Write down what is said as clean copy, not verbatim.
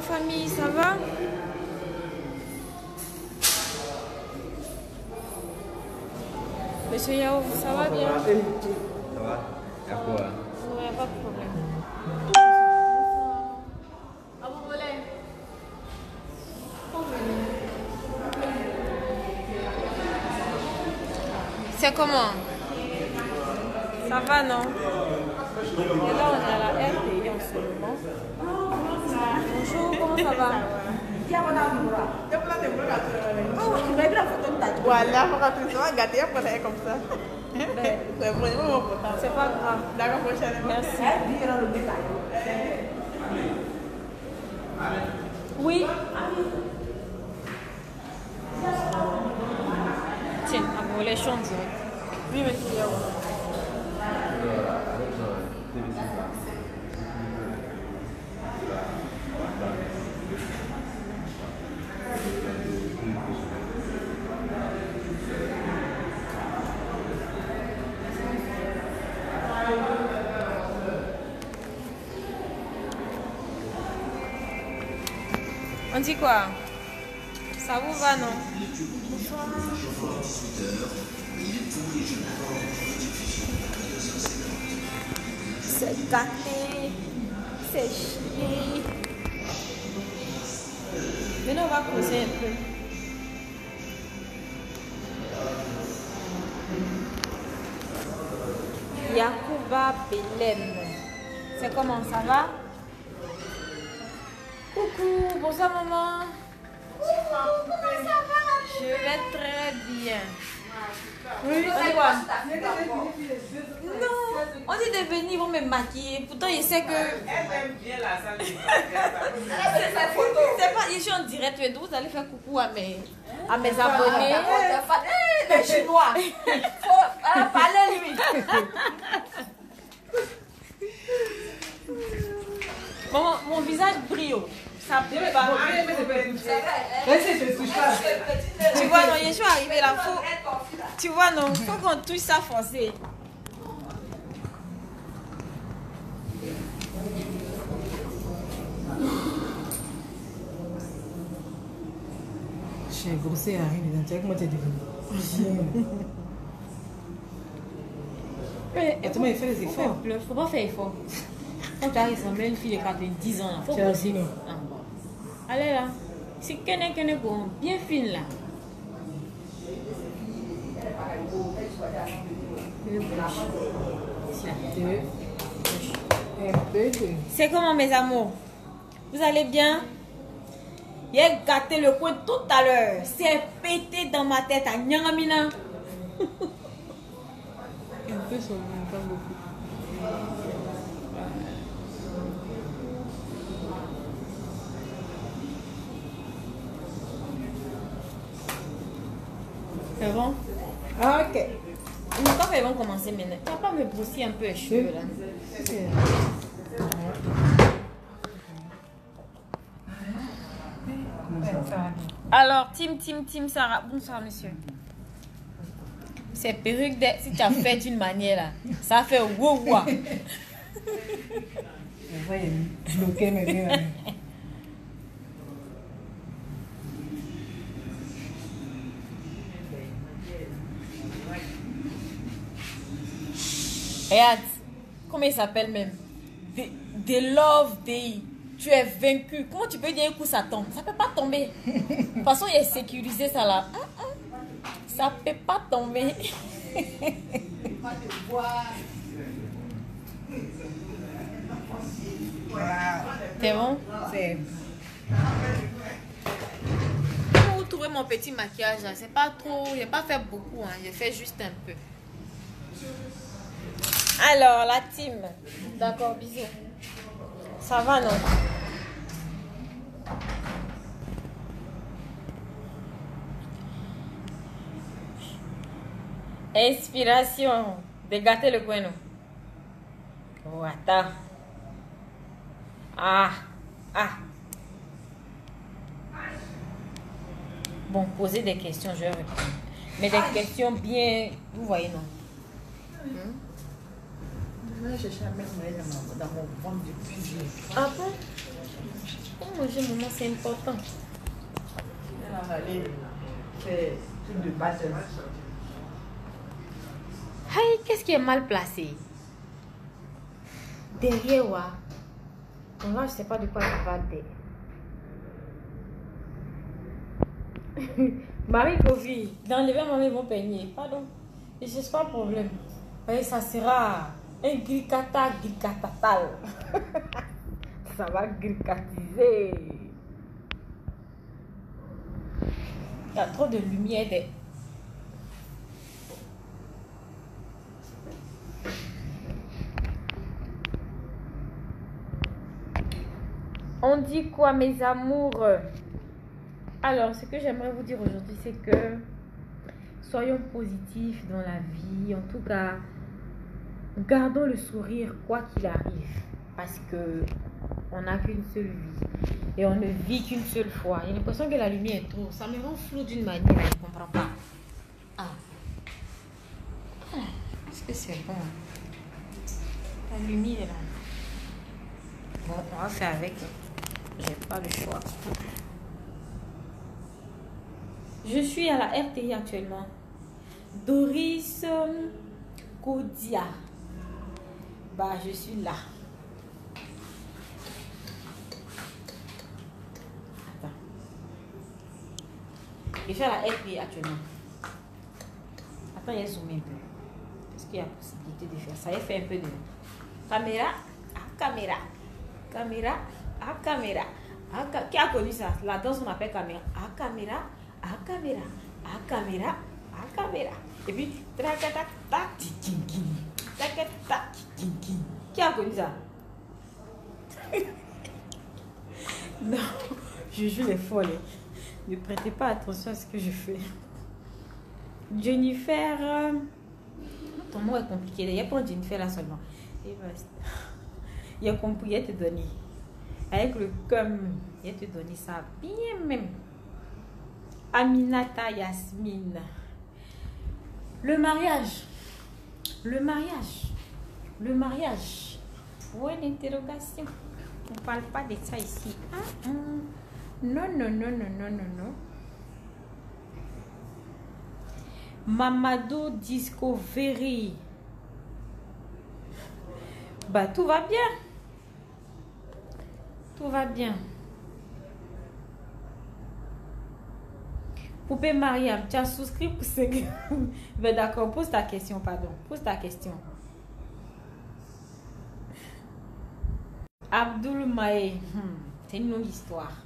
famille, ça va? Monsieur Yao, ça va bien? Ça va? Il y a quoi? Non, il n'y a pas de problème. Ah bon, voilà. C'est comment? Ça va, non? Et là, on est à la RTI en ce moment. Bonjour, comment ça va? Voilà, on va gâter après comme ça. C'est vraiment important. C'est pas grave. D'accord, prochainement. Merci. Oui. Tiens, on va les chants direct. Oui, monsieur. On dit quoi? Ça vous va, non? C'est gâté, c'est chier. Maintenant, on va causer un peu. Yacouba Belém. C'est comment, ça va? Coucou, bonsoir maman. Je vais très bien. Oui, on dit quoi? Non, on dit de venir, ils vont me maquiller. Pourtant, je sais que. Elle aime bien la salle de C'est pas, je suis en direct, mais vous allez faire coucou à mes abonnés. Les Chinois. Faut parler lui. Mon visage brille. Ça peut pas. Tu vois, non, je suis arrivée là. Tu vois, non, il faut qu'on touche ça forcé. J'ai grossé à rien, comment t'es devenu? Attends, il fait des efforts. Il ne faut pas faire effort. Quand tu as ressemblé à une fille de 90 ans, il faut bosser. Allez là. C'est qu'elle bon, bien fine là. C'est comment mes amours? Vous allez bien? J'ai gâté le coin tout à l'heure. C'est pété dans ma tête à Nyangamina. Un peu seulement, pas beaucoup. C'est bon? Ah, ok. Quand ils vont commencer maintenant, tu vas pas me brosser un peu les cheveux là? Alors, Tim Sarah. Bonsoir, monsieur. Ces perruques, si tu as fait d'une manière là, ça fait wow wow. Je vais bloquer mes mains. Regarde, comment il s'appelle même? The Love Day. Tu es vaincu. Comment tu peux dire un coup ça tombe? Ça peut pas tomber. De toute façon, il est sécurisé ça là. Ça peut pas tomber. C'est bon? C'est... Vous trouvez mon petit maquillage là? C'est pas trop. J'ai pas fait beaucoup. Hein. J'ai fait juste un peu. Alors, la team. D'accord, bisous. Ça va, non? Inspiration. De gâter le coin, non? Oh, attends. Ah. Bon, posez des questions, je vais répondre. Mais des questions bien... Vous voyez, non? Je cherche à mettre dans mon ventre depuis hier. Ah bon? Pour manger, maman, c'est important. Elle a allé faire truc de batteur. Aïe, qu'est-ce qui est mal placé? Derrière, ouais. Donc là, je sais pas de quoi je parle. Marie Kofi, dans les verres, maman, ils vont peigner. Pardon. Et c'est pas un problème. Et ça sera un gricatatal. Ça va gricatiser. Il y a trop de lumière. On dit quoi, mes amours? Alors, ce que j'aimerais vous dire aujourd'hui, c'est que soyons positifs dans la vie. En tout cas, gardons le sourire quoi qu'il arrive. Parce que on n'a qu'une seule vie. Et on ne vit qu'une seule fois. J'ai l'impression que la lumière est trop. Ça me rend flou d'une manière. Je ne comprends pas. Est-ce que c'est bon? La lumière là. Bon, on va faire avec. J'ai pas le choix. Je suis à la RTI actuellement. Doris Kodia. Bah, je suis là. Attends. Je suis à la RTI actuellement. Attends, il y a zoomé un peu. Est-ce qu'il y a possibilité de faire ça? Il fait un peu de caméra à caméra. Caméra à caméra. Qui a connu ça? La danse on appelle caméra. À caméra, à caméra, à caméra, à caméra. Et puis, tac, tac, tac, tac, tac. Qui a connu ça? Non, je joue les folles. Ne prêtez pas attention à ce que je fais. Jennifer. Ton nom est compliqué. Il n'y a pas Jennifer là seulement. Il y a compris, il te donné. Avec le comme, il te donné ça bien même. Aminata Yasmine. Le mariage. Le mariage. Le mariage. Point d'interrogation. On ne parle pas de ça ici. Non, non, non, non, non, non, non. Mamadou Discovery. Bah, tout va bien. Tout va bien. Poupée Mariam, tu as souscrit pour ce... Ben d'accord, pose ta question, pardon. Pose ta question. Abdoul Maé. C'est une longue histoire.